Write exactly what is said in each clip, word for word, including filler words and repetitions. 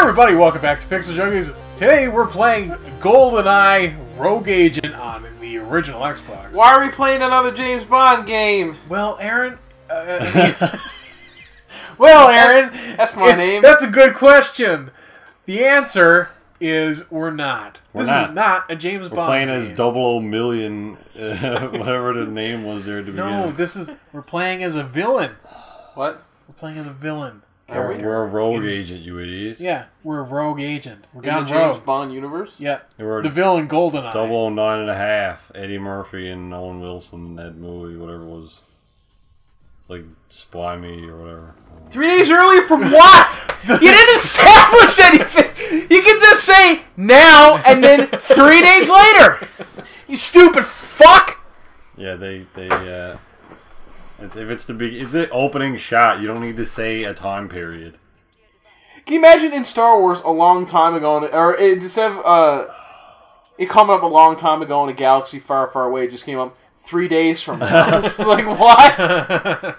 everybody, welcome back to Pixel Junkies. Today we're playing GoldenEye Rogue Agent on the original Xbox. Why are we playing another James Bond game? Well, Aaron... Uh, I mean, well, Aaron, that's my name. That's a good question. The answer is we're not. We're this not. is not a James we're Bond playing game. as Double O Million, uh, whatever the name was there to begin. No, this is... We're playing as a villain. What? We're playing as a villain. We're, we're a rogue agent, you idiots. Yeah, we're a rogue agent. We're In the gone James rogue. Bond universe? Yeah, We're the villain GoldenEye. Double O Nine and a half. Eddie Murphy and Owen Wilson in that movie, whatever it was. It's like Spy Me or whatever. Three days early from what? You didn't establish anything. You can just say now and then three days later. You stupid fuck. Yeah, they they. Uh, it's, if it's the big, it's the opening shot. You don't need to say a time period. Can you imagine in Star Wars a long time ago, or instead of uh, it coming up a long time ago in a galaxy far, far away, it just came up three days from now. It's like what?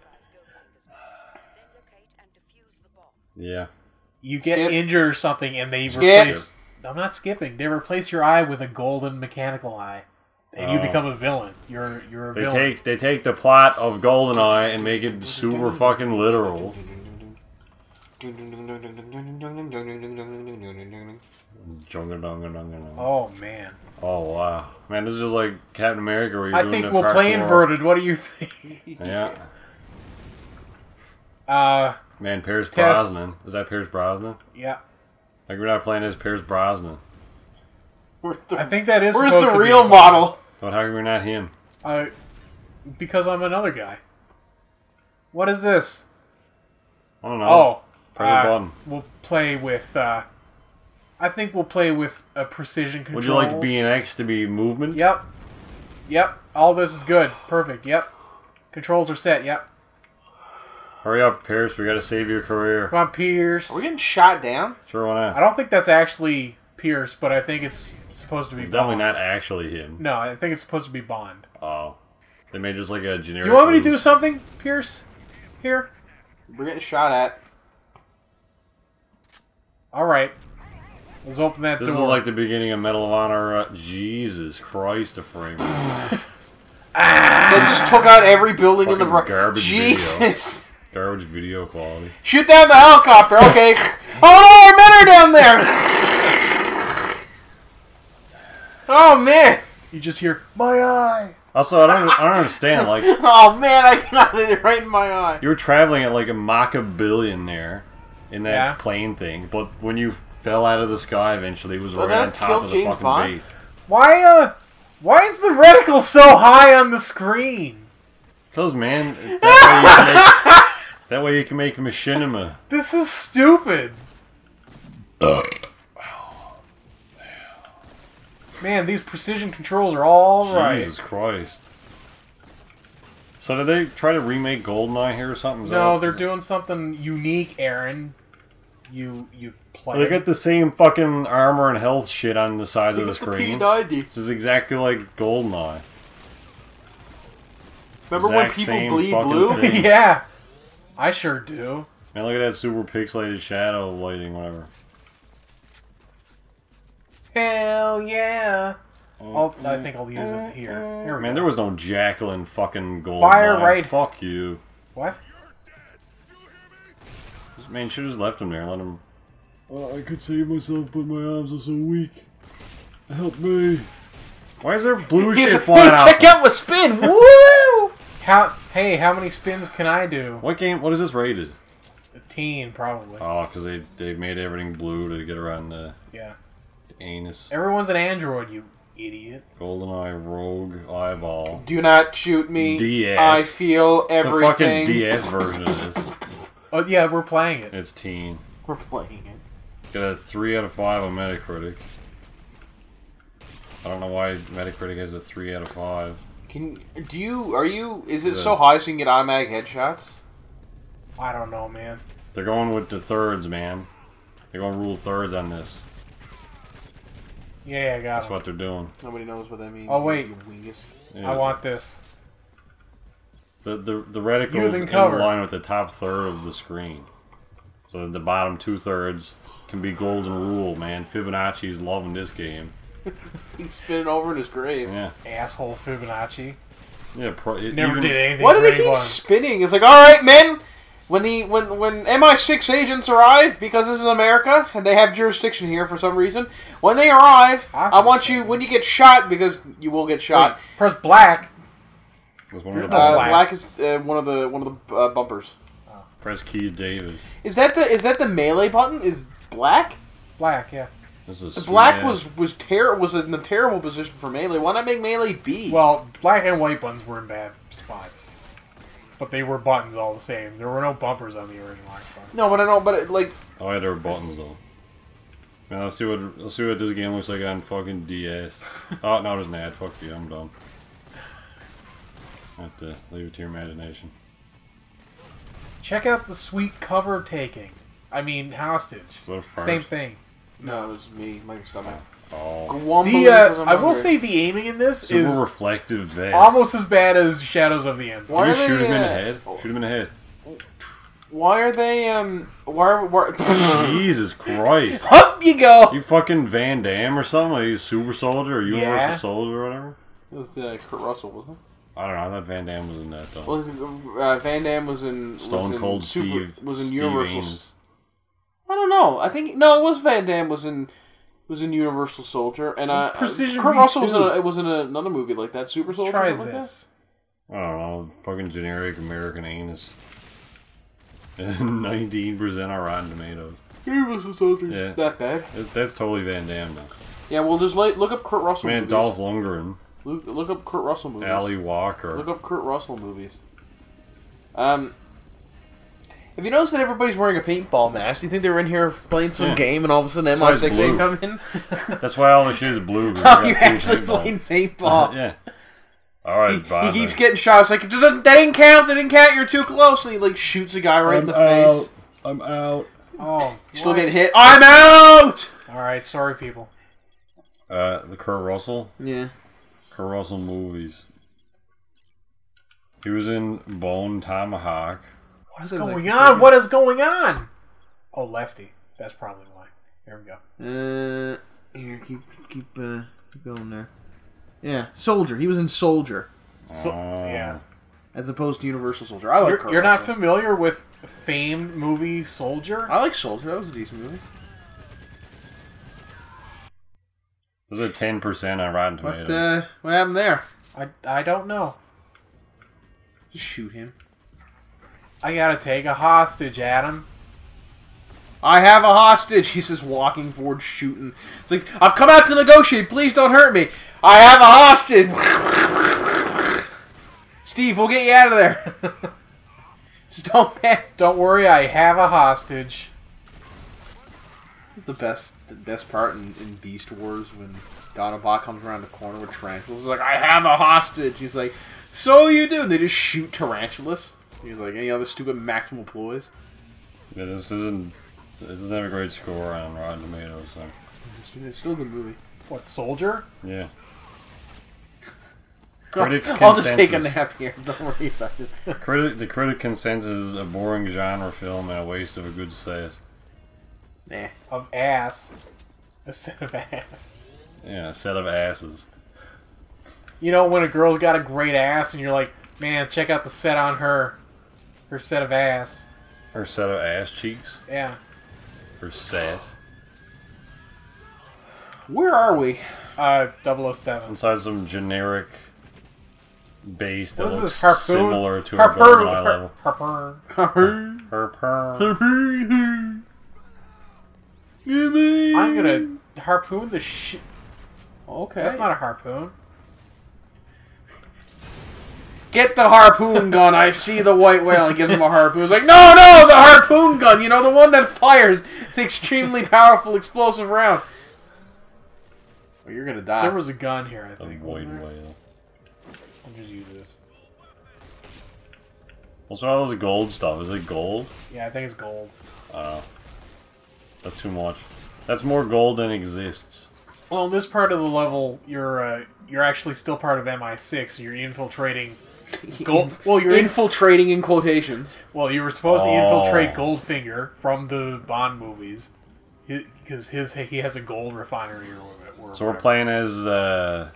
Yeah. You get Skip. injured or something, and they Skip. replace. I'm not skipping. They replace your eye with a golden mechanical eye, and you Oh. become a villain. You're you're a They villain. take they take the plot of GoldenEye and make it super fucking literal. Oh man. Oh wow, man! This is just like Captain America. Where you're I doing think the we'll play parkour. inverted. What do you think? Yeah. Uh, Man, Pierce Test. Brosnan. Is that Pierce Brosnan? yeah. Like we're not playing as Pierce Brosnan. Where's the, I think that is. where's supposed the to real be model? But how come we're not him? Uh, because I'm another guy. What is this? I don't know. Oh, Press uh, a button. We'll play with. Uh, I think we'll play with a precision control. Would you like B and X to be movement? Yep. Yep. All this is good. Perfect. Yep. Controls are set. Yep. Hurry up, Pierce. We gotta save your career. Come on, Pierce. Are we getting shot down? Sure, why I not? don't think that's actually Pierce, but I think it's supposed to be It's Bond. definitely not actually him. No, I think it's supposed to be Bond. Oh. They made just like a generic... Do you want me to do move. something, Pierce? Here? We're getting shot at. Alright. Let's open that This door. is like the beginning of Medal of Honor. Uh, Jesus Christ, a frame. They just took out every building in the... Fucking garbage Jesus. Garbage video quality. Shoot down the helicopter, okay. Oh no, our men are down there! Oh man! You just hear, my eye! Also, I don't, I don't understand. Like, Oh man, I got it right in my eye. you were traveling at like a Mach a billion there in that Yeah. plane thing, but when you fell out of the sky eventually, it was Well, right that on top killed of the James fucking Bond? base. Why, uh... Why is the reticle so high on the screen? Because, man, that way you can make, that way you can make machinima. This is stupid. Man, these precision controls are all right. Jesus Christ. So did they try to remake GoldenEye here or something? Is that No, what- they're doing something unique, Aaron. You you play. They got the same fucking armor and health shit on the sides of the Look at the P screen. ninety. This is exactly like GoldenEye. Remember when Exact people same bleed fucking blue? thing. Yeah, I sure do. Man, look at that super pixelated shadow lighting, whatever. Hell yeah! I'll, I think I'll use it here. Here we Man, go. there was no Jacqueline fucking GoldenEye. Fire right- Fuck you. What? Man, should have just left him there and let him... Oh, I could save myself, but my arms are so weak. Help me. Why is there blue He's shit a- flying out? Check out my spin! Woo! How? Hey, how many spins can I do? What game? What is this rated? A teen, probably. Oh, because they, they made everything blue to get around the, Yeah. the anus. Everyone's an android, you idiot. GoldenEye Rogue Eyeball. Do not shoot me. D S. I feel It's a fucking everything. D S version of this. Oh yeah, we're playing it. It's teen. We're playing it. Got a three out of five on Metacritic. I don't know why Metacritic has a three out of five. Can do you? Are you? Is it Is so it- high so you can get automatic headshots? I don't know, man. They're going with the thirds, man. They're going to rule thirds on this. Yeah, I got That's him. what they're doing. Nobody knows what that means. Oh, wait. You wingus. Yeah. I want this. The the the reticles Using in cover. line with the top third of the screen. So the bottom two thirds can be golden rule, man. Fibonacci's loving this game. He's spinning over in his grave. Yeah. Asshole Fibonacci. Yeah. Pro it Never even, did anything. Why do they keep anyone. spinning? It's like, all right, men. When the when when M I six agents arrive, because this is America and they have jurisdiction here for some reason, when they arrive, Awesome. I want you when you get shot, because you will get shot. Wait, press black. Was one of the Uh, black. black is uh, one of the one of the uh, bumpers. Press keys, David. Is that the is that the melee button? Is black? Black, yeah. This is The sweet black ass. was was ter- was in a terrible position for melee. Why not make melee B? Well, black and white buttons were in bad spots. But they were buttons all the same. There were no bumpers on the original Xbox. no, but I know, but it, like, Oh yeah, there were buttons though. Man, let's see what let's see what this game looks like on fucking D S. Oh no, there's an ad. Fuck you, I'm done. I have to leave it to your imagination. Check out the sweet cover taking. I mean, hostage. Is that a fart? Same thing. no, it was me, my stomach. Oh. The uh, I will say the aiming in this Super is reflective vest. almost as bad as Shadows of the End. Why Can are you shoot they, him in the uh, head? Shoot him in the head. Why are they um? Why? Are, why Jesus Christ! Up you go. You fucking Van Damme or something? Are you Super Soldier or Universal Yeah. Soldier or whatever? It was uh, Kurt Russell, wasn't it? I don't know. I thought Van Damme was in that though. Well, uh, Van Damme was in Stone was in Cold Super, Steve was in Steve Universal. Ames. I don't know. I think no, it was Van Damme was in was in Universal Soldier, and uh, Precision Kurt V Russell was in two. a, it was in another movie like that, Super Let's Soldier. try something like this. I don't know. Fucking generic American anus. And nineteen percent on Rotten Tomatoes. that? Universal Soldier's Yeah. that bad. It- That's totally Van Damme though. Yeah, well, just like, look up Kurt Russell Man, movies. Dolph Lundgren, Look, look up Kurt Russell movies. Ali Walker. Look up Kurt Russell movies. Um, have you noticed that everybody's wearing a paintball mask? Do you think they were in here playing some Yeah. game and all of a sudden M why I it's six blue. ain't come in? That's why all the shit is blue. 'cause Oh, we you're got blue actually paintball. playing paintball. Yeah. All right, He, Bob. he keeps getting shot. It's like, "That didn't that didn't count, that didn't count, you're too close." And he like shoots a guy right in the face. I'm out. Oh, Still what? getting hit. I'm out! Alright, sorry people. Uh, the Kurt Russell. Yeah. Kurt Russell movies. He was in Bone Tomahawk. What is Sounds going like- on? What is going on? Oh, Lefty. That's probably why. There we go. Uh, here, keep keep uh, keep going there. Yeah, Soldier. He was in Soldier, So, Oh. yeah. as opposed to Universal Soldier. I like. You're, Kurt you're not Russell. familiar with famed movie Soldier? I like Soldier. That was a decent movie. Was it ten percent on Rotten Tomatoes? What uh, what happened there? I, I don't know. Just shoot him. I gotta take a hostage, Adam. I have a hostage. He's just walking forward, shooting. It's like, I've come out to negotiate. Please don't hurt me. I have a hostage. Steve, we'll get you out of there. Just don't panic. Don't worry, I have a hostage. This is the best, the best part in, in Beast Wars when Donabot comes around the corner with tarantulas. He's like, I have a hostage. He's like, so you do. And they just shoot tarantulas. He's like, any other stupid maximal ploys? Yeah, this isn't. It doesn't have a great score on Rotten Tomatoes. So. It's still a good movie. What, Soldier? Yeah. Critic I'll just take a consensus. nap here. Don't worry about it. Critic, the critic consensus is a boring genre film and a waste of a good set. Nah. Of ass. A set of ass. Yeah, a set of asses. You know when a girl's got a great ass and you're like, man, check out the set on her. Her set of ass. Her set of ass cheeks. Yeah. Her set. Where are we? Uh, double oh seven. Inside some generic base that What is looks this, harpoon? similar to a Harpoon. GoldenEye Har- level. Harpoon. Harpoon. I'm gonna harpoon the shit. Okay. That's not a harpoon. Get the harpoon gun. I see the white whale. He gives him a harpoon. He's like, no, no, the harpoon gun. You know, the one that fires an extremely powerful explosive round. Well, you're gonna die. There was a gun here, I A think. white wasn't there? whale. I'll just use this. What's all this gold stuff? Is it gold? Yeah, I think it's gold. Uh, that's too much. That's more gold than exists. Well, in this part of the level, you're uh, you're actually still part of M I six. You're infiltrating Gold. Well, you're in, infiltrating in quotations. well, you were supposed to Oh. infiltrate Goldfinger from the Bond movies, because his he has a gold refinery or whatever. So we're playing as uh,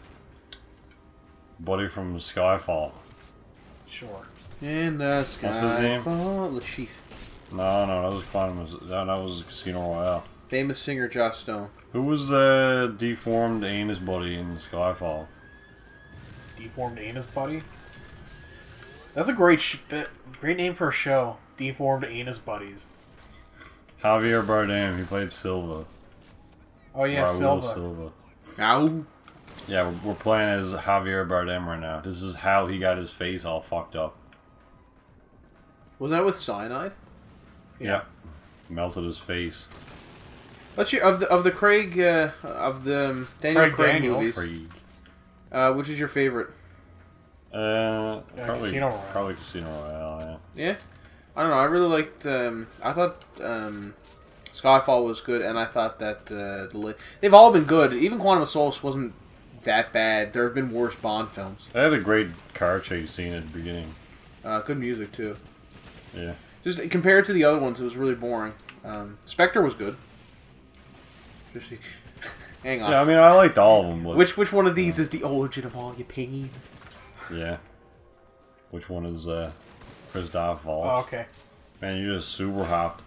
Buddy from Skyfall. Sure. And uh, What's his name? Skyfall, Lashif. No, no, that was Quantum. That, that was Casino Royale. Famous singer Joss Stone. Who was the deformed anus buddy in Skyfall? Deformed Anus Buddy? That's a great sh that, great name for a show. Deformed Anus Buddies. Javier Bardem. He played Silva. Oh yeah, Raul Silva. Silva. Ow. Yeah, we're, we're playing as Javier Bardem right now. This is how he got his face all fucked up. Was that with cyanide? Yeah. yeah. Melted his face. What's your of the of the Craig uh, of the um, Daniel Craig Craig, Daniels. movies? Craig. Uh, which is your favorite? Uh, Yeah, probably, Casino Royale. probably Casino Royale, yeah. Yeah, I don't know. I really liked. Um, I thought um, Skyfall was good, and I thought that uh, the li- they've all been good. Even Quantum of Solace wasn't that bad. There have been worse Bond films. I had a great car chase scene at the beginning. Uh, good music too. Yeah. Just compared to the other ones, it was really boring. Um, Spectre was good. Just, hang on. Yeah, I mean, I liked all of them. But, which which one of these is the origin of all your pain? Yeah. Which one is uh, Christoph Waltz? Oh, okay. Man, you just super hopped.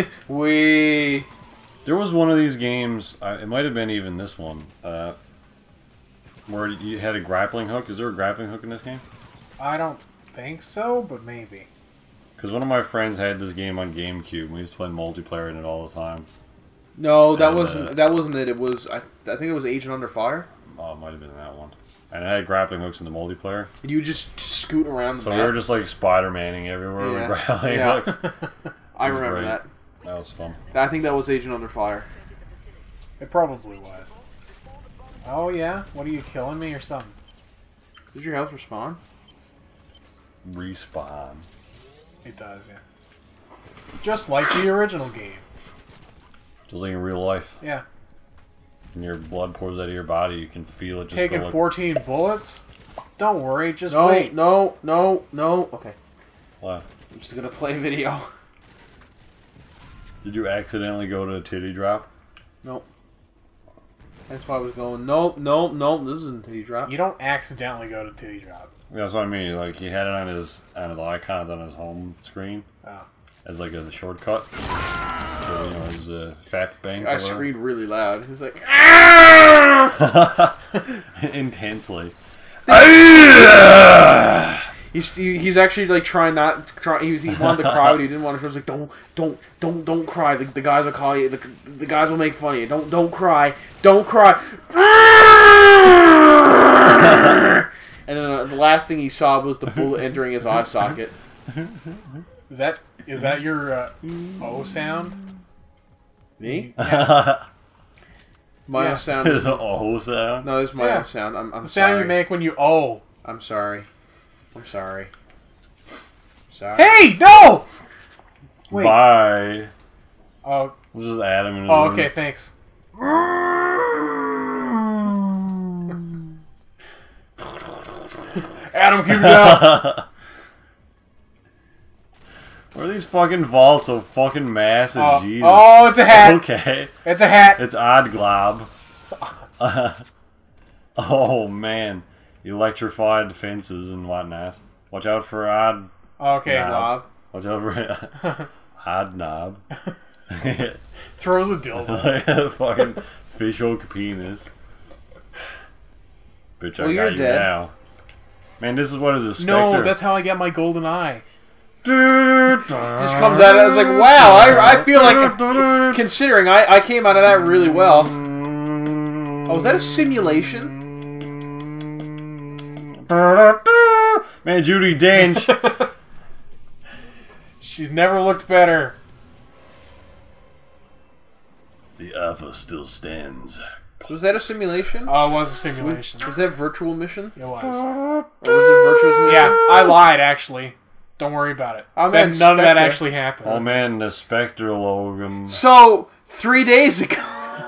We. There was one of these games, uh, it might have been even this one, uh, where you had a grappling hook. Is there a grappling hook in this game? I don't think so, but maybe. Because one of my friends had this game on GameCube. We used to play multiplayer in it all the time. No, that And, wasn't uh, that wasn't it. It was I, I think it was Agent Under Fire. Oh, it might have been that one. And it had grappling hooks in the multiplayer. And you would just scoot around the So map. we were just like Spider-Manning everywhere Yeah. with grappling Yeah. hooks. I It was remember great. that. That was fun. I think that was Agent Under Fire. It probably was. Oh yeah? What are you, killing me or something? Does your health respawn? Respawn. It does, yeah. Just like the original game. Just like in real life. Yeah. When your blood pours out of your body, you can feel it just Taking go like... fourteen bullets? Don't worry, just No, wait. no, no, no. Okay. What? I'm just gonna play video. Did you accidentally go to a titty drop? Nope. That's why I was going, nope, nope, nope, this isn't titty drop. You don't accidentally go to titty drop. Yeah, that's what I mean. Like, he had it on his on his icons on his home screen Oh. as like a shortcut. So, you know, his uh, fat bank. I screamed really loud. He was like, intensely. he's he, he's actually like trying not try. He was he wanted to cry, but he didn't want to. He was like, don't don't don't don't cry. The, the guys will call you. The, the guys will make fun of you. Don't don't cry. Don't cry. And then uh, the last thing he saw was the bullet entering his eye socket. Is that is that your uh, O sound? Me? Yeah. My Yeah. O sound. Is Is, it a whole sound? no, this is my Yeah. O sound. I'm I'm The sorry. sound you make when you oh. I'm sorry. I'm sorry. Sorry. Hey, no! Wait. Bye. Oh, We'll just add him in. oh okay, thanks. Adam, keep it down. Where are these fucking vaults so fucking massive? Oh, Jesus. oh, it's a hat. Okay. It's a hat. It's odd glob. Oh man. Electrified fences and whatnot. Watch out for odd Okay. knob. Watch out for odd knob. Throws a dildo. Like a fucking fish hook penis. Bitch, I Well, got you're you dead. now. Man, this is what is a specter. No, that's how I get my golden eye. Just comes out. I was like, wow. I, I feel like considering I I came out of that really well. Oh, is that a simulation? Man, Judi Dench. She's never looked better. The Alpha still stands. Was that a simulation? Oh, it was a simulation. Was that virtual mission? It was. Or was it virtual mission? Yeah, I lied, actually. Don't worry about it. I Then meant none of that Spectre. actually happened. Oh man, the Spectre Logan. So, three days ago.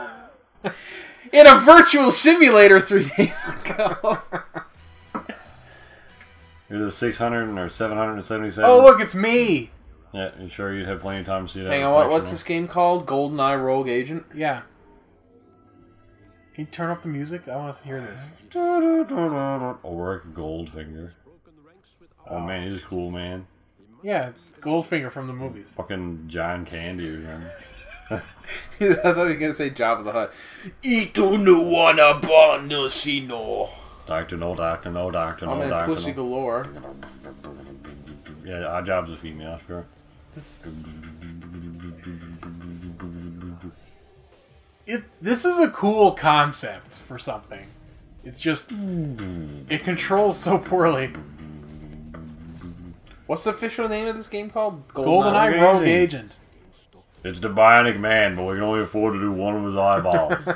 In a virtual simulator three days ago. You're the six hundred or seven hundred seventy-seven. Oh, look, it's me! Yeah, you sure you'd have plenty of time to see that? Hang on, what, what's this game called? GoldenEye Rogue Agent? Yeah. Can you turn up the music? I want to hear this. Oric Goldfinger. Oh man, he's a cool man. Yeah, it's Goldfinger from the movies. Fucking John Candy or something. I thought you were going to say Jabba the Hutt. Itu no wanna born no sino. Doctor no, doctor no, doctor no, Oh man, doctor pussy no. galore. Yeah, our job's a female, sure. It, this is a cool concept for something. It's just... It controls so poorly. What's the official name of this game called? GoldenEye Rogue Rogue Agent. Agent. It's the Bionic Man, but we can only afford to do one of his eyeballs.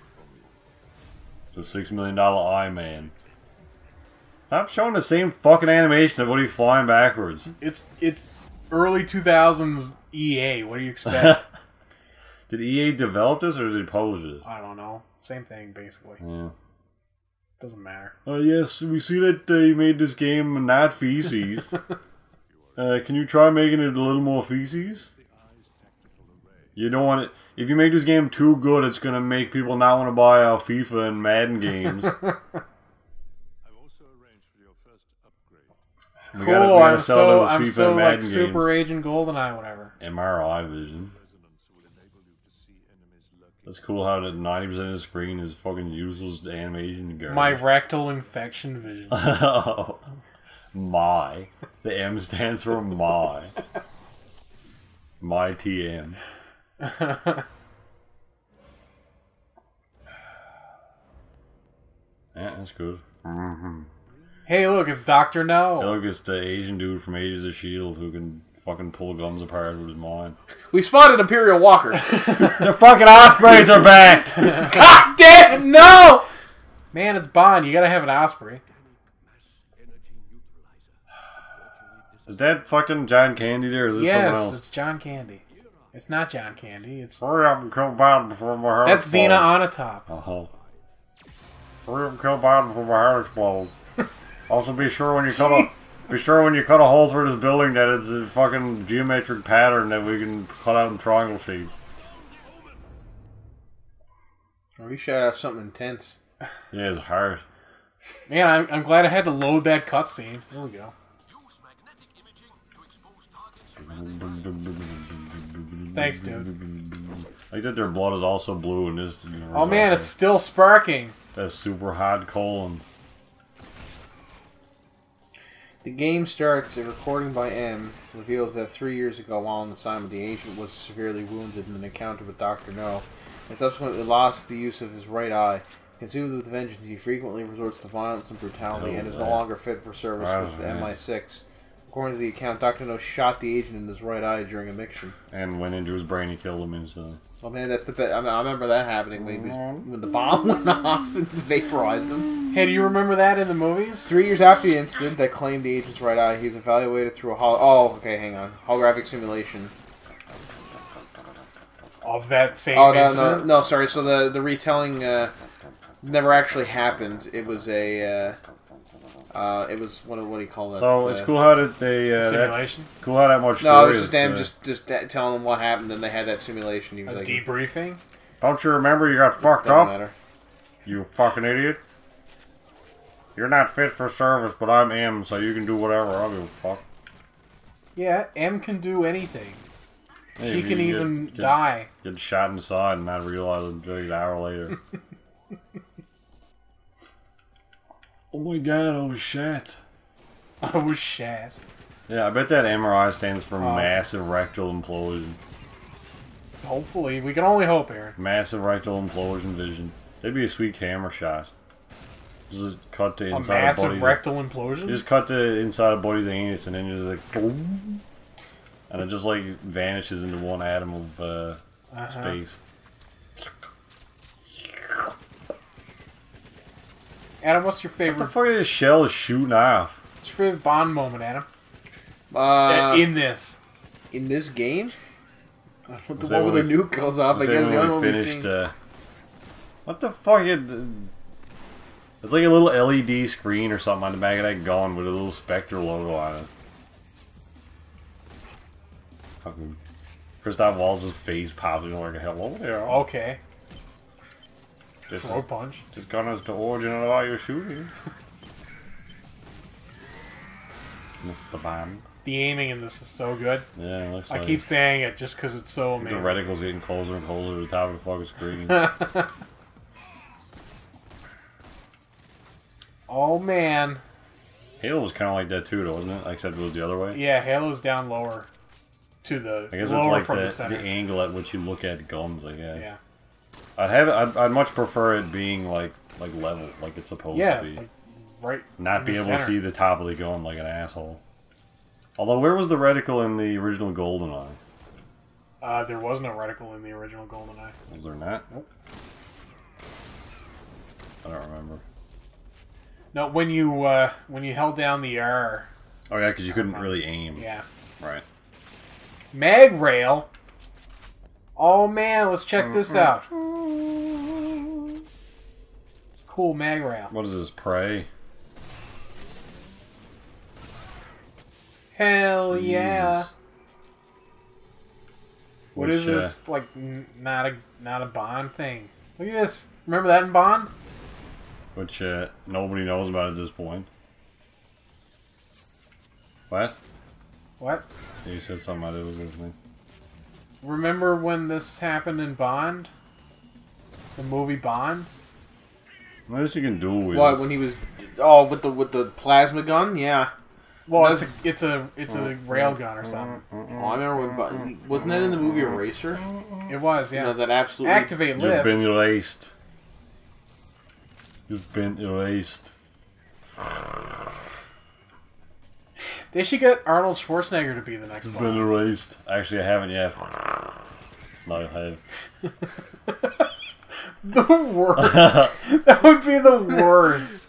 So six million dollar eye man. Stop showing the same fucking animation of what he's flying backwards. It's it's early two thousands E A. What do you expect? Did E A develop this or did they publish it? I don't know. Same thing, basically. Yeah. Doesn't matter. Oh uh, yes, we see that uh, you made this game not feces. uh, can you try making it a little more feces? You don't want it. If you make this game too good, it's gonna make people not want to buy our FIFA and Madden games. We Cool. gotta, we gotta I'm sell so those I'm FIFA so and like Madden Super games. Agent GoldenEye, whatever. M R I vision. That's cool how that ninety percent of the screen is fucking useless animation garbage. My rectal infection vision. My. The M stands for my. My T M. Yeah, that's good. Mm-hmm. Hey, look, it's Doctor No. Hey, look, it's the Asian dude from Agents of S H I E L D who can fucking pull guns apart with his mind. We spotted Imperial Walkers. The fucking Ospreys are back! God damn it, no! Man, it's Bond. You gotta have an Osprey. Is that fucking John Candy there, or is this someone Yes, else? it's John Candy. It's not John Candy. It's Hurry up and kill Biden before my heart that's explodes. Xena on a top. Uh-huh. Hurry up and kill Biden before my heart explodes. Also, be sure when you cut a be sure when you cut a hole through this building that it's a fucking geometric pattern that we can cut out in triangle shapes. Oh, you shout out something intense. Yeah, it's hard. Man, I'm, I'm glad I had to load that cutscene. There we go. Thanks, dude. I like that their blood is also blue in this universe. Oh man, also. it's still sparking. That's super hot colon. The game starts, a recording by M reveals that three years ago, while on assignment, the agent was severely wounded in an encounter with Doctor No, and subsequently lost the use of his right eye. Consumed with vengeance, he frequently resorts to violence and brutality, Oh, and is no man. longer fit for service Oh, with the man. M I six. According to the account, Doctor No shot the agent in his right eye during a mission. And went into his brain and killed him instantly. Oh man, that's the bit. I, mean, I remember that happening when, he was, when the bomb went off and vaporized him. Hey, do you remember that in the movies? Three years after the incident that claimed the agent's right eye, he was evaluated through a hol- oh, okay, hang on, holographic simulation. Of that same Oh no, incident? no, no, sorry. So the the retelling uh, never actually happened. It was a, uh, uh, it was what, what do you call that? So uh, it's cool how that they uh, Simulation? That, cool how that much. No, it story was just is, them uh, just just that- telling them what happened, and they had that simulation. He was A like, debriefing? Don't you remember you got fucked doesn't up? matter. You fucking idiot. You're not fit for service, but I'm M, so you can do whatever. I don't give a fuck. Yeah, M can do anything. Hey, She if can you even get, get, die. Get shot in the side and not realize it until an hour later. Oh my god, I was shot. I was shit. Yeah, I bet that M R I stands for Oh. massive rectal implosion. Hopefully. We can only hope, Aaron. Massive rectal implosion vision. That'd be a sweet camera shot. Just cut to A inside of massive Buddy's... rectal implosion? Just cut to inside of Buddy's anus and then just like... boom, and it just like vanishes into one atom of uh, Uh-huh. space. Adam, what's your What favorite... the fuck is this shell is shooting off? What's your favorite Bond moment, Adam? Uh, in this. in this game, the Is that one where when the we- nuke goes off. I Is that guess the when only we one we've finished, seen. uh, what the fuck? It, It's like a little L E D screen or something on the back of that gun with a little Spectre logo on it. Fucking Christoph Waltz's face pops in like a hello there. Okay. This Throw is, punch. this gun is the origin of all your shooting. Mister Bond. The aiming in this is so good. Yeah, it looks I like keep saying it just because it's so the amazing. reticle's getting closer and closer to the top of the fucking screen. Oh man. Halo was kind of like that too, though, wasn't it? Except it was the other way. Yeah, Halo's down lower to the I guess lower it's like from the, the, center. the angle at which you look at guns. I guess. Yeah. I'd have. I'd, I'd much prefer it being like like level, like it's supposed Yeah. to be. Like right. Not in be the able center. to see the top of the gun like an asshole. Although, where was the reticle in the original GoldenEye? Uh, there was no reticle in the original GoldenEye. Was there not? Nope. I don't remember. No, when you uh, when you held down the R. Oh yeah, because you couldn't really aim. Yeah. Right. Mag rail. Oh man, let's check this out. Cool mag rail. What is this? Prey? Hell yeah! Jesus. What Which, is this? Like n not a not a Bond thing. Look at this. Remember that in Bond? Which uh, nobody knows about at this point. What? What? You said something I was listening. Remember when this happened in Bond? The movie Bond? What else you can do with What, it? when he was... Oh, with the with the plasma gun? Yeah. Well, it's a it's a it's a rail gun or something. Oh, I remember when... Wasn't that in the movie Eraser? It was, yeah. You know, that absolutely... Activate You've lift. been erased. You've been erased. They should get Arnold Schwarzenegger to be the next You've Bond. been erased. Actually, I haven't yet. No, I have. The worst. That would be the worst.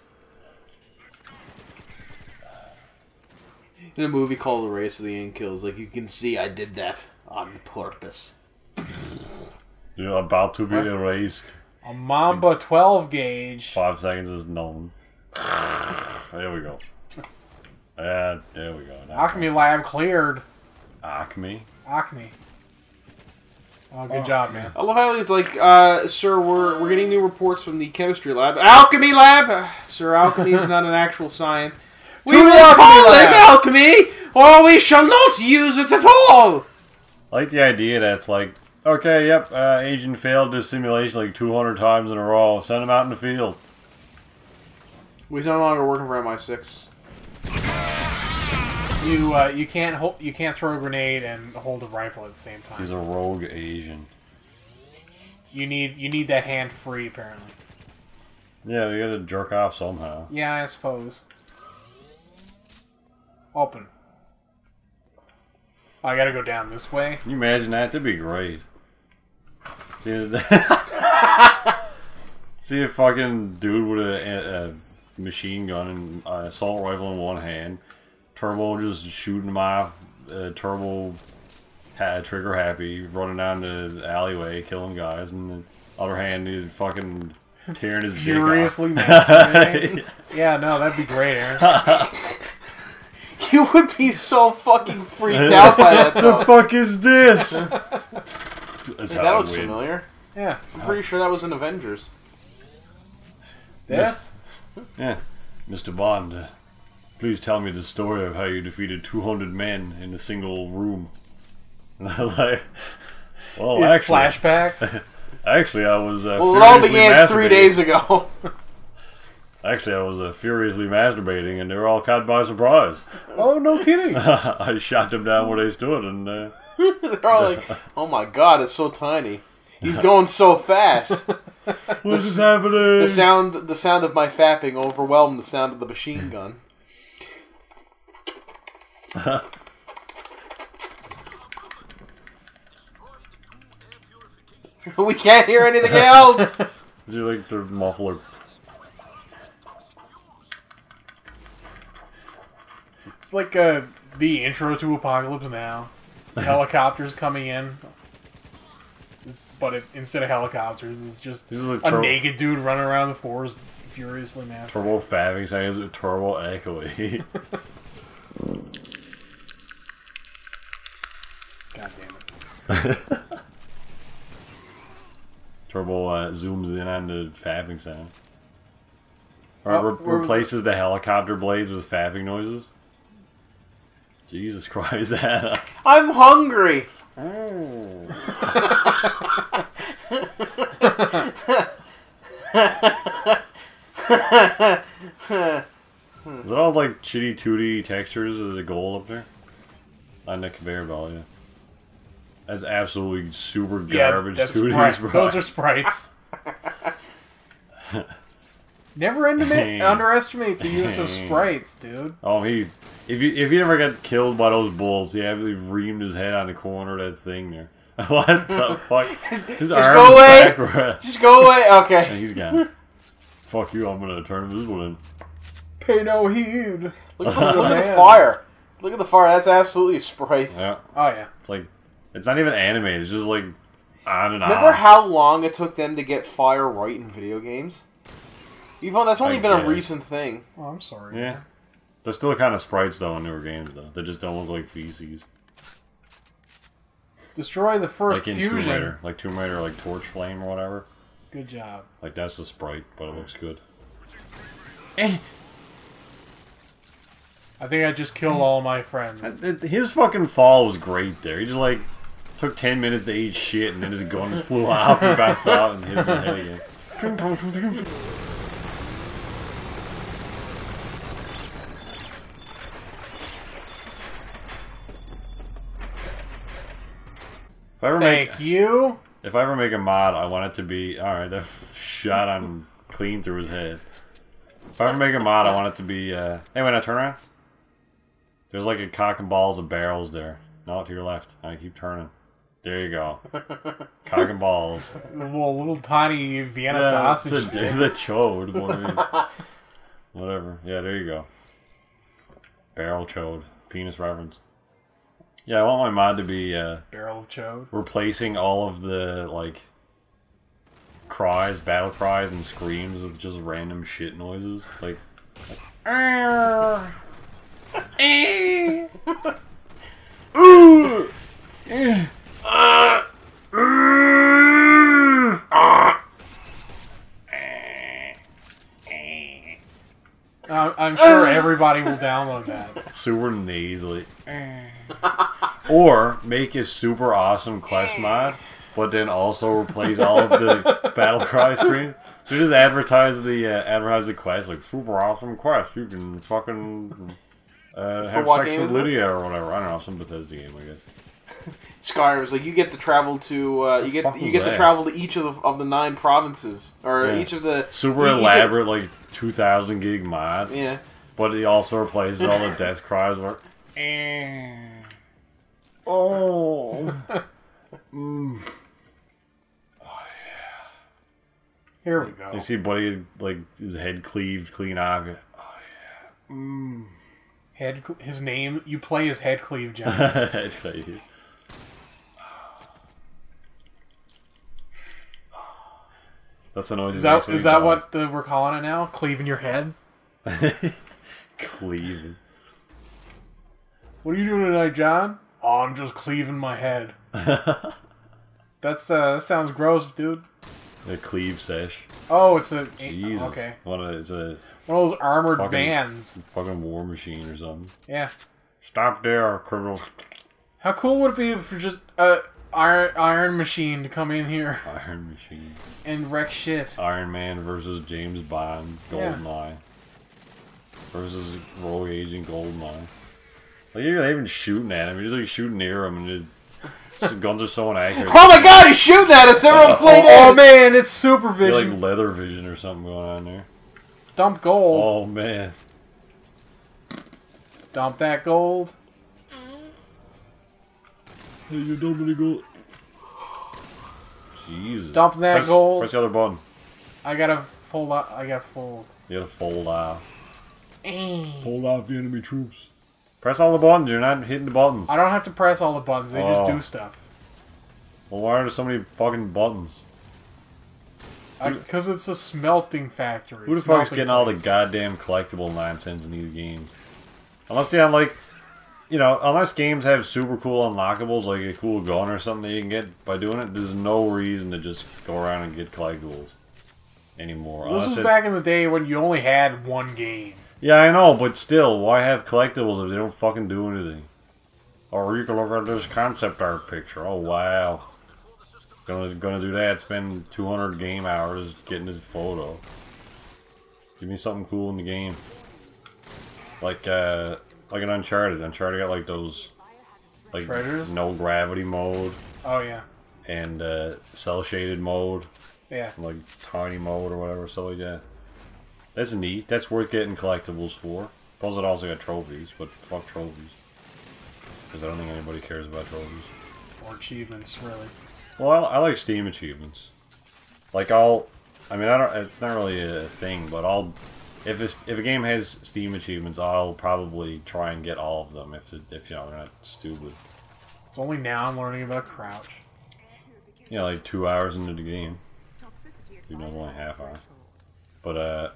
In a movie called The Race of the Ink Kills, like, you can see I did that on purpose. You're about to be What? erased. A Mamba twelve gauge. Five seconds is known. There we go. Yeah, there we go. Now Acme lab cleared. Acme? Acme. Oh, good job, man. I love how he's like, uh, sir, we're, we're getting new reports from the chemistry lab. Alchemy lab? Uh, sir, alchemy is not an actual science. We To the will alchemy call lab. it alchemy, or we shall not use it at all! I like the idea that it's like, okay, yep, uh, agent failed this simulation like two hundred times in a row. Send him out in the field. We're no longer working for M I six. You uh, you can't hold you can't throw a grenade and hold a rifle at the same time. He's a rogue Asian. You need you need that hand free apparently. Yeah, we gotta jerk off somehow. Yeah, I suppose. Open. Oh, I gotta go down this way. Can you imagine that? That'd be great. See a, see a fucking dude with a, a machine gun and an assault rifle in one hand. Turbo just shooting him off. Uh, Turbo ha trigger happy, running down the alleyway, killing guys. And the other hand, he's fucking tearing his dick off. Furiously masturbating. Yeah, no, that'd be great, Aaron. You would be so fucking freaked out by that, though. The fuck is this? That's Hey, how that I looks win. familiar. Yeah. I'm pretty sure that was in Avengers. This? Yeah. Mister Bond, uh, please tell me the story of how you defeated two hundred men in a single room. And I was like, well, Yeah, actually... flashbacks? Actually, I was uh, Well, it all furiously began three masturbating. days ago. Actually, I was uh, furiously masturbating, and they were all caught by surprise. Oh, no kidding. I shot them down where they stood, and uh, They're all like, oh my god, it's so tiny. He's going so fast. what is happening? The sound, the sound of my fapping overwhelmed the sound of the machine gun. We can't hear anything else. Is it like the muffler? It's like uh, the intro to Apocalypse Now. Helicopters coming in. But it, instead of helicopters, it's just This is like a Tur- naked dude running around the forest furiously mad. Turbo fabbing saying it's turbo echoey. God damn it. Turbo uh, zooms in on the fabbing sound. Or Oh, re replaces the helicopter blades with fabbing noises. Jesus Christ, Anna. I'm hungry! Oh. Is it all like shitty two D textures of the gold up there? On the conveyor belt, yeah. That's absolutely super garbage yeah, that's two D sprite. sprites. Those are sprites. Never underestimate, underestimate the use of sprites, dude. Oh, he... If you if he never got killed by those bulls, he actually reamed his head on the corner of that thing there. What the fuck? His Just go away! Backward. Just go away! Okay. And he's gone. Fuck you, I'm gonna turn invisible in. Pay no heed. Look at the, look at the fire. Look at the fire. That's absolutely a sprite. Yeah. Oh, yeah. It's like... It's not even animated, it's just like... On and on. Remember how long it took them to get fire right in video games? Even that's only I been guess. a recent thing. Oh, I'm sorry. Yeah. They're still kind of sprites, though, in newer games, though. They just don't look like feces. Destroy the first like in fusion. Tomb Raider. Like Tomb Raider, like Torch Flame or whatever. Good job. Like, that's the sprite, but it looks good. I think I just killed all my friends. His fucking fall was great there. He just, like, took ten minutes to eat shit, and then his gun flew off and passed out and hit his head again. If I ever Thank make, you. If I ever make a mod, I want it to be... Alright, that shot on clean through his head. If I ever make a mod, I want it to be... Uh, anyway, now turn around. There's like a cock and balls of barrels there. No, to your left. I keep turning. There you go. Cock and balls. Well, little tiny Vienna Yeah, sausage. It's a, it's a chode. Whatever. Whatever. Yeah, there you go. Barrel chode. Penis reference. Yeah, I want my mod to be uh, Barrel of chode. replacing all of the like cries, battle cries, and screams with just random shit noises. Like, like ooh, uh, Uh, I'm sure everybody will download that. super nasally. Or make a super awesome quest mod, but then also replace all of the battle cry screens. So just advertise the uh, advertise the quest like super awesome quest. You can fucking uh, have what sex game with is this? Lydia or whatever. I don't know, some Bethesda game, I guess. Skyrim's like you get to travel to uh, you get fuck you was get to that? travel to each of the of the nine provinces or Yeah. each of the Super each of- elaborate, like two thousand gig mod. yeah. But it also replaces all the death cries. Like, oh. Mm. Here we go. You see Buddy, like, his head cleaved clean off. Oh, yeah. Mm. Head, his name. You play his head cleave, John. Head cleaved. That's the noise. Is that is that what the, we're calling it now? Cleaving your head. Cleaving. What are you doing tonight, John? Oh, I'm just cleaving my head. That's uh, that sounds gross, dude. A cleave sesh. Oh, it's a Jesus. okay. What a, it's a One of those armored fucking, bands. fucking war machine or something. Yeah. Stop there, criminals. How cool would it be for just a iron Iron Machine to come in here Iron Machine. and wreck shit? Iron Man versus James Bond, Yeah. GoldenEye. Versus Rogue Agent GoldenEye. Like, you're not even shooting at him, you're just like shooting near him and the guns are so inaccurate. Oh my god, he's shooting at us! Everyone played Oh in! man, it's super You're vision. like leather vision or something going on there. Dump gold. Oh man. Dump that gold. Hey, you dumping gold. Jesus. Dump that press, gold. Press the other button. I gotta fold out. I gotta fold. You gotta fold off. I Fold off the enemy troops. Press all the buttons, you're not hitting the buttons. don't have to press all the buttons. They Oh. just do stuff. Well, why are there so many fucking buttons? Because it's a smelting factory. Who the Smelting fuck's getting all the place. goddamn collectible nonsense in these games? Unless they have, like, you know, unless games have super cool unlockables, like a cool gun or something that you can get by doing it, there's no reason to just go around and get collectibles anymore. This Unless was it, back in the day when you only had one game. Yeah, I know, but still, why have collectibles if they don't fucking do anything? Or you can look at this concept art picture. Oh, wow. Gonna, gonna do that, spend two hundred game hours getting this photo. Give me something cool in the game. Like, uh... Like an Uncharted. Uncharted got like those, like Treasures? no gravity mode Oh yeah, and uh, cell shaded mode, yeah. like tiny mode or whatever. So like that. That's neat. That's worth getting collectibles for. Plus, it also got trophies, but fuck trophies, because I don't think anybody cares about trophies. Or achievements, really. Well, I, I like Steam achievements. Like I'll, I mean, I don't. It's not really a thing, but I'll. If it's, if a game has Steam achievements, I'll probably try and get all of them if it, if you know they're not stupid. It's only now I'm learning about crouch. Yeah, like two hours into the game. Even though it's only half hour. But uh,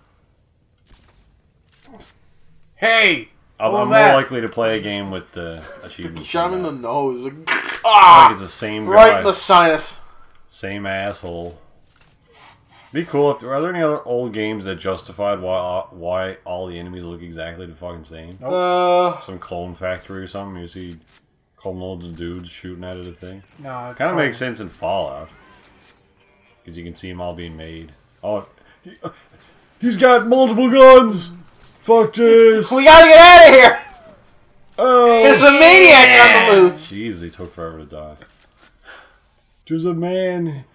Hey, I'm, what I'm was more that? likely to play a game with the uh, achievements. Shot him in than the that. nose. Like, I ah! think it's the same guy, Right in the sinus. same asshole. Be cool if are there any other old games that justified why why all the enemies look exactly the fucking same? Nope. Uh, Some clone factory or something. You see, clone loads of dudes shooting at it. A thing. No, Kind of totally. makes sense in Fallout because you can see them all being made. Oh, he, he's got multiple guns. Fuck this. we gotta get out of here! Oh, There's a maniac on the loose! jeez, he took forever to die. There's a man.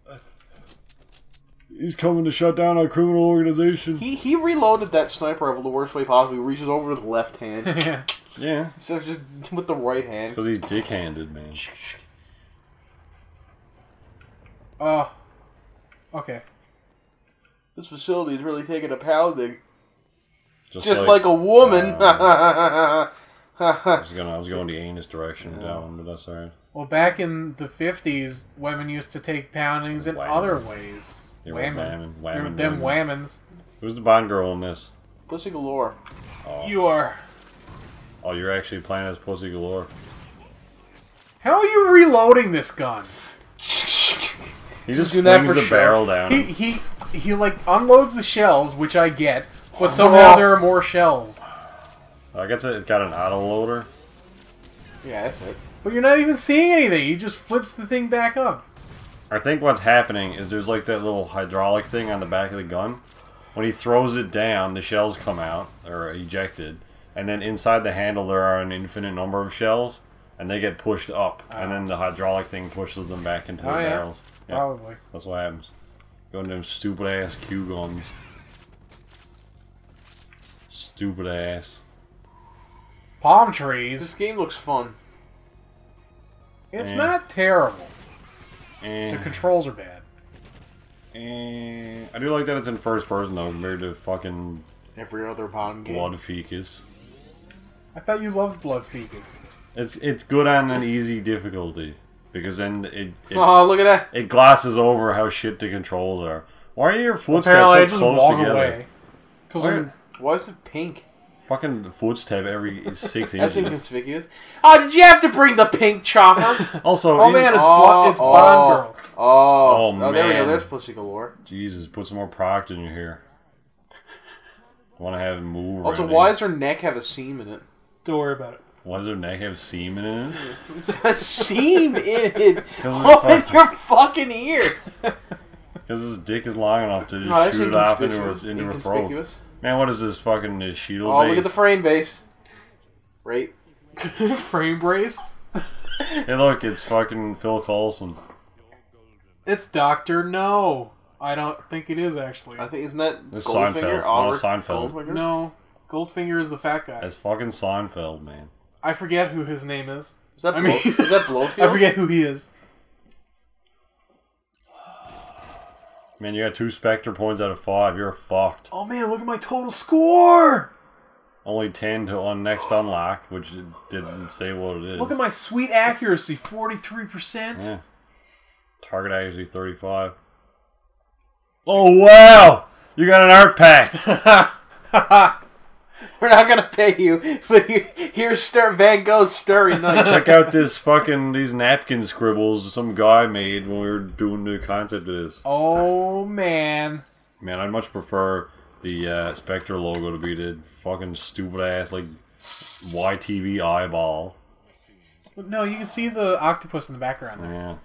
He's coming to shut down our criminal organization. He he reloaded that sniper rifle the worst way possible. He reaches over with his left hand. Yeah. Yeah, Instead of just with the right hand. because he's dick-handed, man. Oh. Okay. This facility is really taking a pounding. Just, Just like, a woman. uh, I was going, I was going the anus direction with that one, but that's alright. Well, back in the fifties, women used to take poundings in Whamming. other ways. They were Whamming. whamming, They were whamming, them whamming. whammons. Who's the Bond girl in this? Pussy galore. Oh. You are. Oh, you're actually playing as Pussy Galore. How are you reloading this gun? He just doing that flings for the sure. barrel down. He him. he he like unloads the shells, which I get, but somehow there are more shells. I guess it's got an auto loader. Yeah, that's it. But you're not even seeing anything. He just flips the thing back up. I think what's happening is there's like that little hydraulic thing on the back of the gun. When he throws it down, the shells come out, or ejected. And then inside the handle there are an infinite number of shells. And they get pushed up. Oh. And then the hydraulic thing pushes them back into the Oh, yeah. barrels. Yeah, Probably. that's what happens. Going to them stupid ass Q guns. Stupid ass. Palm This trees. game looks fun. It's Eh. not terrible. Eh. The controls are bad. Eh. I do like that it's in first person though, compared to fucking Every other Bond game. Blood Fecus. I thought you loved Blood Fecus. It's it's good on an easy difficulty because then it it, Oh, look at that. it glosses over how shit the controls are. Why are your footsteps Apparently, I so just close walk together? away. Because Why- I'm... Why is it pink? Fucking footstep every six That's inches. inconspicuous. Oh, did you have to bring the pink chopper? Also, Oh in- man, it's, Oh, Blo- it's oh. Bond Girl. Oh, Oh, oh, there we go. man. There's Pussy Galore. Jesus, put some more product in your hair. Want to have it move? Also, around why it. does her neck have a seam in it? Don't worry about it. Why does her neck have semen in it? a seam in it Because on your fucking ears. Because his dick is long enough to just No, that's shoot it off into inconspicuous. her, into her throat. Inconspicuous. Man, what is this fucking uh, shield Oh, base? look at the frame base. Right. Frame brace. Hey, look, it's fucking Phil Coulson. It's Doctor No. I don't think it is actually. I think isn't that It's Goldfinger? Seinfeld. No, Oliver Seinfeld. Goldfinger? No, Goldfinger is the fat guy. It's fucking Seinfeld, man. I forget who his name is. Is that I Blo- mean- is that Blowfield? I forget who he is. Man, you got two Spectre points out of five. You're fucked. Oh man, look at my total score! Only ten to on next unlock, which it didn't say what it is. Look at my sweet accuracy, forty-three percent. Yeah. Target accuracy thirty-five. Oh, wow! You got an art pack! We're not gonna pay you, but here, here's Stir Van Gogh's Starry Night. Check out this fucking, these napkin scribbles some guy made when we were doing the concept of this. Oh, man. Man, I'd much prefer the uh, Spectre logo to be the fucking stupid ass, like, Y T V eyeball. No, you can see the octopus in the background there. Yeah.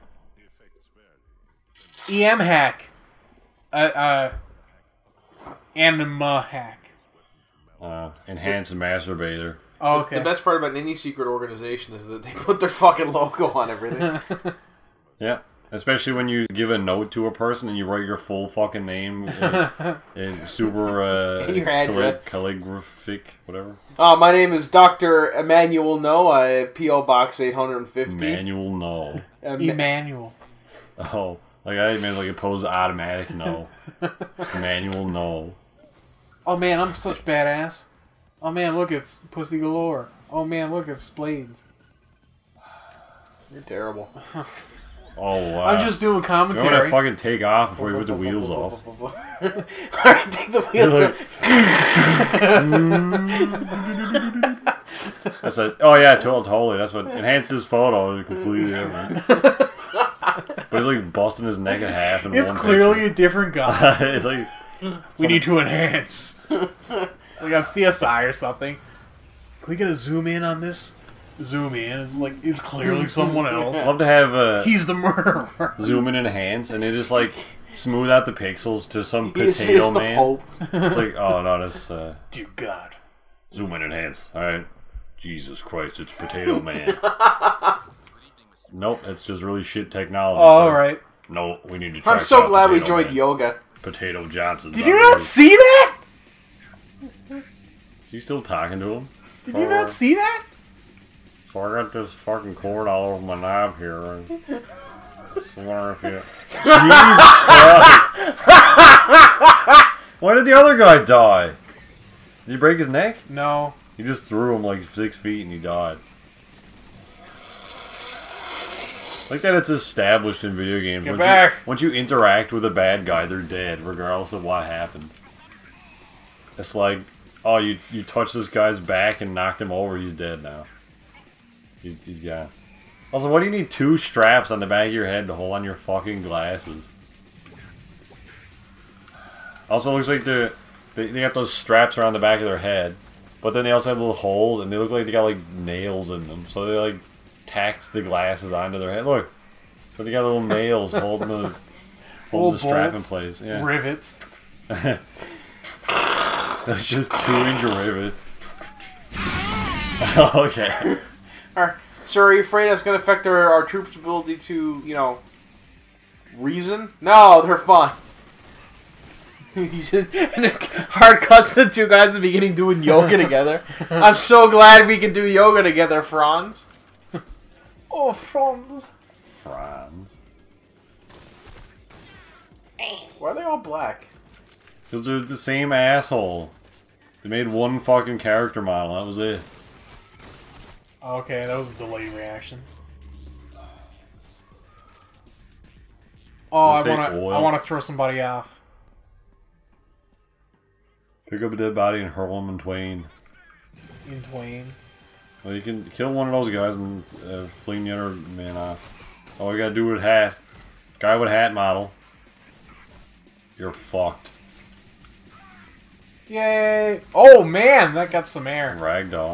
E M hack. Uh, uh, anima hack. Uh, enhanced masturbator. Oh, okay. The best part about any secret organization is that they put their fucking logo on everything. Yeah. Especially when you give a note to a person and you write your full fucking name in, in super uh, In your address. callig calligraphic, whatever. Uh, my name is Doctor Emmanuel No. I P O Box eight hundred fifty. Manual no. Um, Emmanuel. Oh, like I meant like opposed to automatic no. Manual no. Oh man, I'm such badass. Oh man, look, it's pussy galore. Oh man, look, it's blades. You're terrible. Oh wow. I'm just doing commentary. You want to fucking take off before you put the wheels off. Alright, take the wheels Like, off. that's a, oh yeah, totally, totally. That's what enhances photo completely different. But he's like busting his neck in half. In It's one clearly picture. a different guy. It's like We need to enhance. We got C S I or something. Can we get a zoom in on this? Zoom in. It's like, it's clearly someone else. I'd love to have uh, He's the murderer. zoom in and enhance, and they just like smooth out the pixels to some He's, potato he's the man. Pope. Like, oh no, that's uh, Dear God. zoom in and enhance. All right, Jesus Christ, it's potato man. Nope, it's just really shit technology. Oh, alright. No, we need to. Track I'm so down glad we Potato joined Man. yoga. Potato Johnson. Did you not see that? Is he still talking to him? Did you not see that? So I got this fucking cord all over my knob here. I just wonder if you... Jesus Christ! Why did the other guy die? Did he break his neck? No. He just threw him like six feet and he died. Like that it's established in video games. Get once back! You, once you interact with a bad guy, they're dead, regardless of what happened. It's like, oh, you you touched this guy's back and knocked him over, he's dead now. He's, he's gone. Also, why do you need two straps on the back of your head to hold on your fucking glasses? Also, it looks like they're, they they got those straps around the back of their head, but then they also have little holes, and they look like they got like nails in them. So they like tacked the glasses onto their head. Look, so they got little nails holding the holding the strap in place. Yeah, Rivets. that's just two inch rivet. Okay. Are, so are you afraid that's going to affect our, our troops' ability to, you know, reason? No, they're fine. You just, and it hard cuts the two guys at the beginning doing yoga together. I'm so glad we can do yoga together, Franz. Oh, Franz. Franz. Why are they all black? Because they're the same asshole. They made one fucking character model, that was it. Okay, that was a delay reaction. Oh, I Let's take want to. oil. I want to throw somebody off. Pick up a dead body and hurl him in twain. In twain. Well, you can kill one of those guys and uh, fling the other man off. Oh, we gotta do with hat. Guy with hat model. You're fucked. Yay! Oh man, that got some air. Ragdoll.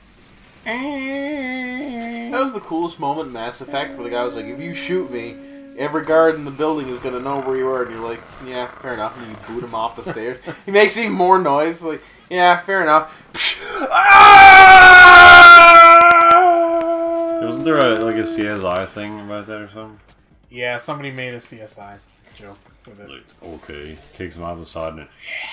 That was the coolest moment in Mass Effect where the guy was like, if you shoot me, every guard in the building is going to know where you are. And you're like, yeah, fair enough. And you boot him off the stairs. He makes even more noise. Like, yeah, fair enough. Wasn't there a, like a C S I thing about that or something? Yeah, somebody made a C S I joke with it. Like, okay. Kicks him out the side and it...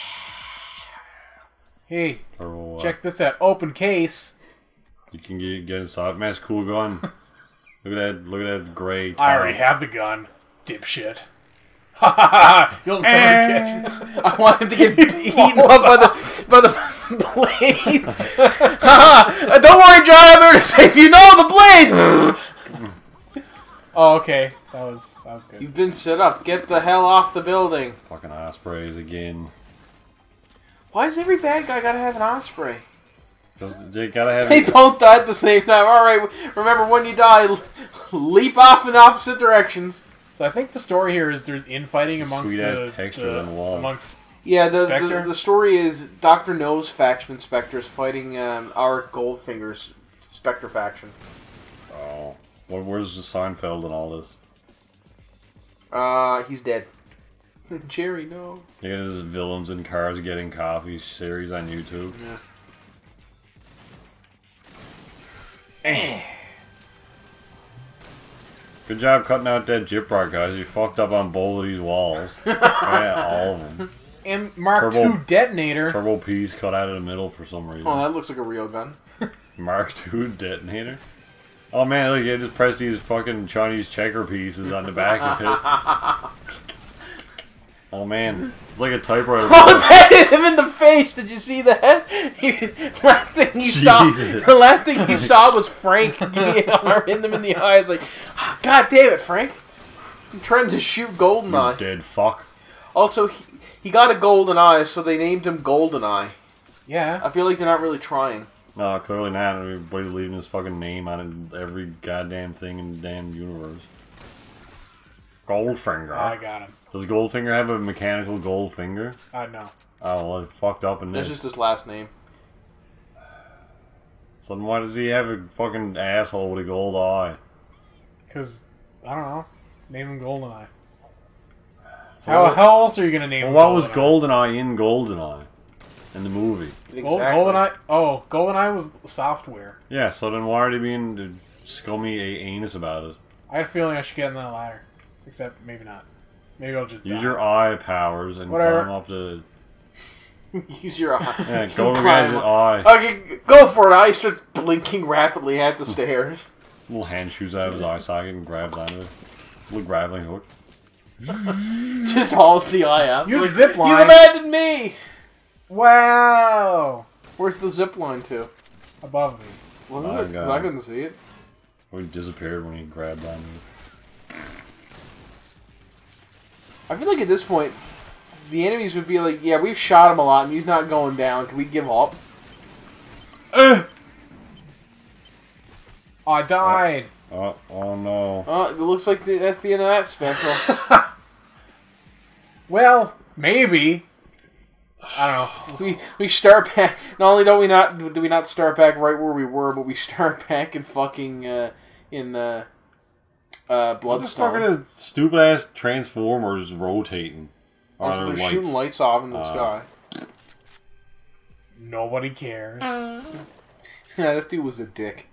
Hey, Or, uh, check this out. Open case. You can get, get inside. Man, it's a cool gun. Look at that, look at that gray I already have the gun, dipshit. Ha ha ha! You'll never catch it. I want him to get eaten up by the by the blades. Don't worry, John. I'm there to save you. Know the blades. Oh, okay. That was that was good. You've been set up. Get the hell off the building. Fucking ospreys again. Why does every bad guy gotta have an osprey? Because they gotta have... They both die at the same time. Alright, remember when you die, leap off in opposite directions. So I think the story here is there's infighting amongst Sweet the, ass texture the on the wall. amongst Yeah, the, Spectre? the the story is Doctor No's faction inspectors fighting um, our Goldfinger's Spectre faction. Oh. What, where's the Seinfeld and all this? Uh, he's dead. Jerry, no. You got his Villains in Cars Getting Coffee series on YouTube. Yeah. Eh. Good job cutting out that gyprock, guys. You fucked up on both of these walls. Yeah, all of them. And Mark Turbo- two detonator. Turbo P's cut out of the middle for some reason. Oh, that looks like a real gun. Mark two detonator? Oh man, look, you just press these fucking Chinese checker pieces on the back of it. Oh man, it's like a typewriter. Oh, that hit him in the face! Did you see that? He, last thing he saw, Jesus. the last thing he saw was Frank getting an arm in him in the eyes. Like, oh, God damn it, Frank! I'm trying to shoot You GoldenEye. dead fuck. Also, he, he got a golden eye, so they named him GoldenEye. Yeah. I feel like they're not really trying. No, clearly not. Everybody's leaving his fucking name on every goddamn thing in the damn universe. Goldfinger. Oh, I got him. Does Goldfinger have a mechanical gold finger? I know. Oh, well, it fucked up in That's this. just his last name. So then why does he have a fucking asshole with a gold eye? Because, I don't know. Name him GoldenEye. So How, what, how else are you going to name well, him what was GoldenEye? GoldenEye in GoldenEye? In the movie? Gold, Exactly. GoldenEye? Oh, GoldenEye was software. Yeah, so then why are they being scummy a- anus about it? I had a feeling I should get in that ladder. Except, maybe not. Maybe I'll just Use die. your eye powers and Whatever. climb up the... Use your eye. Yeah, go to the Climb guy's up. eye. Okay, go for it. I start blinking rapidly at the stairs. Little hand shoots out of his eye socket and grabs onto it. Little grappling hook. Just hauls the eye out. Use Like, zip line. You abandoned me! Wow! Where's the zip line to? Above me. Was My it? Because God. I couldn't see it. Well, he disappeared when he grabbed onto it. I feel like at this point, the enemies would be like, yeah, we've shot him a lot and he's not going down. Can we give up? Oh, I died. Oh, oh no. Oh, it looks like the, that's the end of that special. Well, maybe. I don't know. we we start back. Not only do we not do we not start back right where we were, but we start back in fucking uh, in uh, uh, What the fuck Bloodstone. are the stupid ass transformers rotating? Oh, so on they're their shooting lights? lights off in the Uh, sky. Nobody cares. Yeah, that dude was a dick.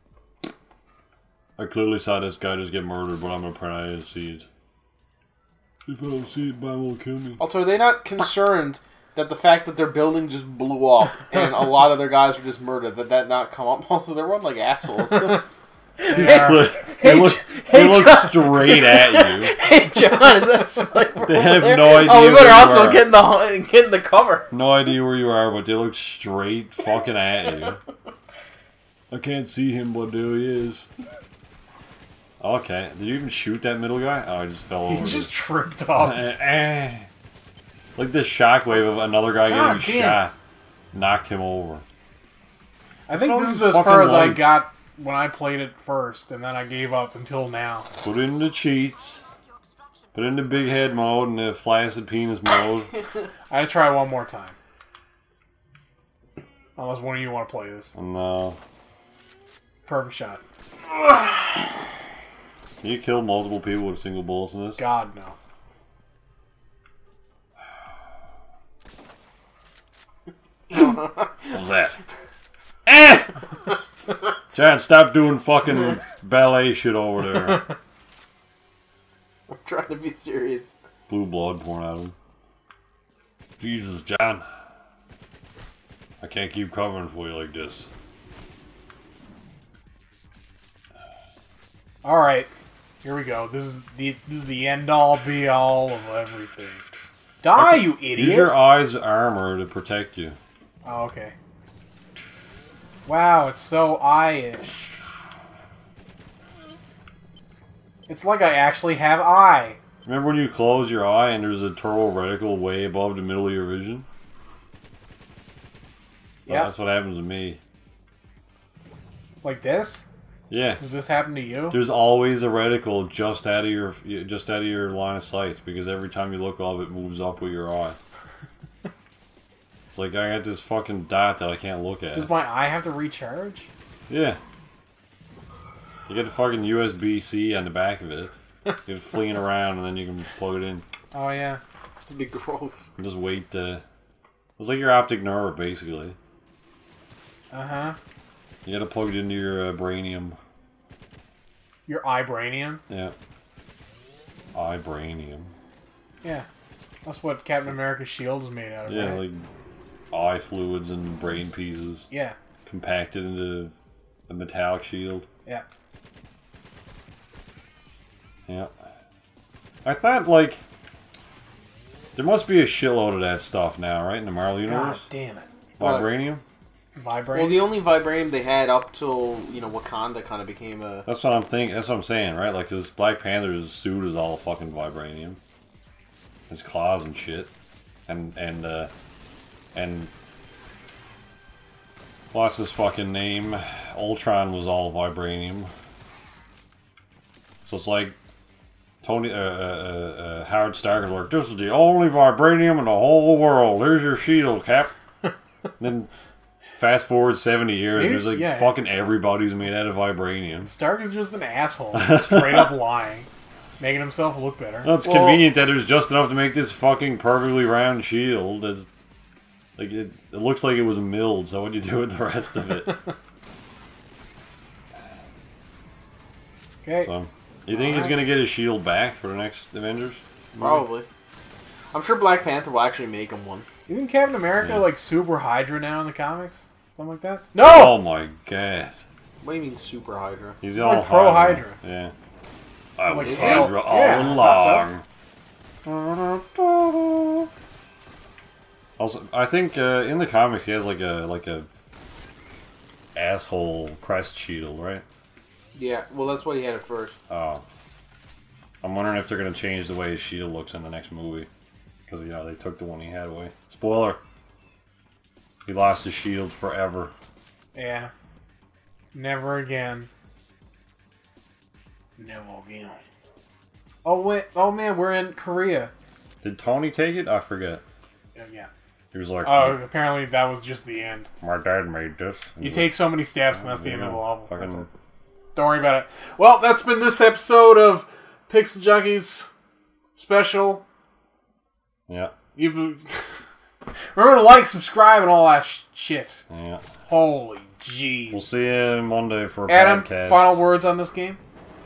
I clearly saw this guy just get murdered, but I'm gonna pretend I didn't see it. If I don't see it, Brian will kill me. Also, are they not concerned that the fact that their building just blew up and a lot of their guys were just murdered, that that not come up? Also, they run like assholes. They are. They look, hey, they look John. straight at you. Hey, John, is that sniper They over have there? no idea Oh, we where better you also are. get in the get in the cover. No idea where you are, but they look straight fucking at you. I can't see him, but there he is. Okay, did you even shoot that middle guy? Oh, I just fell over. He just this. tripped up. Eh, eh. Like the shockwave of another guy God getting damn. shot knocked him over. I think all this is these as far fucking as I lights. got when I played it first, and then I gave up until now. Put in the cheats. Put in the big head mode and the flaccid penis mode. I had to try one more time. Unless one of you want to play this. And uh, Perfect shot. can you kill multiple people with single bullets in this? God, no. What was that? Eh! John, stop doing fucking ballet shit over there. I'm trying to be serious. Blue blood pouring out of him. Jesus, John. I can't keep covering for you like this. Alright. Here we go. This is the this is the end all be all of everything. Die, you idiot! Use your eyes armor to protect you. Oh, okay. Wow, it's so eye-ish. It's like I actually have eye. Remember when you close your eye and there's a turbo reticle way above the middle of your vision? Yeah. Well, that's what happens to me. Like this? Yeah. Does this happen to you? There's always a reticle just out of your just out of your line of sight because every time you look up, it moves up with your eye. It's like I got this fucking dot that I can't look at. Does my eye have to recharge? Yeah. You get the fucking U S B C on the back of it. You just fling it around and then you can plug it in. Oh yeah. It'd be gross. And just wait. Uh, it's like your optic nerve, basically. Uh huh. You gotta plug it into your uh, brainium. Your ibranium? Yeah. Ibranium. Yeah. That's what Captain America's shield is made out of, Yeah, right? like eye fluids and brain pieces. Yeah. Compacted into a metallic shield. Yeah. Yeah. I thought, like, there must be a shitload of that stuff now, right, in the Marvel God Universe? damn it. Vibranium? Vibrate? Well, the only vibranium they had up till, you know, Wakanda kind of became a... That's what I'm thinking. That's what I'm saying, right? Like, because Black Panther's suit is all fucking vibranium. His claws and shit. And, and, uh... And... What's his fucking name? Ultron was all vibranium. So it's like... Tony, uh, uh, uh, Howard Stark is like, this is the only vibranium in the whole world. Here's your shield, Cap. Then, fast forward seventy years, Maybe, there's like yeah. fucking everybody's made out of vibranium. Stark is just an asshole. Straight up lying. Making himself look better. Well, it's Well- convenient that there's just enough to make this fucking perfectly round shield. That's, like, it, it looks like it was milled, so what'd you do with the rest of it? Okay. So, you think he's gonna get his shield back for the next Avengers? Probably. I'm sure Black Panther will actually make him one. Isn't Captain America Yeah. like Super Hydra now in the comics? Something like that? Oh No! my god. What do you mean Super Hydra? He's, He's all like pro Hydra. Yeah. I Like was hell. Hydra all Yeah, I thought along. Also, I think uh, in the comics he has like a like a asshole crest shield, right? Yeah, well, that's what he had at first. Oh. I'm wondering if they're gonna change the way his shield looks in the next movie, because you know they took the one he had away. Spoiler. He lost his shield forever. Yeah. Never again. Never again. Oh wait! Oh man, we're in Korea. Did Tony take it? I forget. Yeah. yeah. He was like, Oh, apparently that was just the end. my dad made this. You take so many steps, and that's the end of the level. Fucking- That's it. Don't worry about it. Well, that's been this episode of Pixel Junkies special. Yeah. You remember to like, subscribe, and all that sh shit. Yeah. Holy jeez. We'll see you Monday for a Adam, podcast. final words on this game?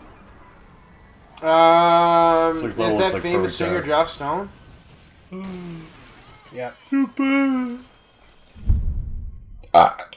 Um, Looks like- is looks that like famous Perfect singer Dark. Josh Stone? Yeah. Super. Ah.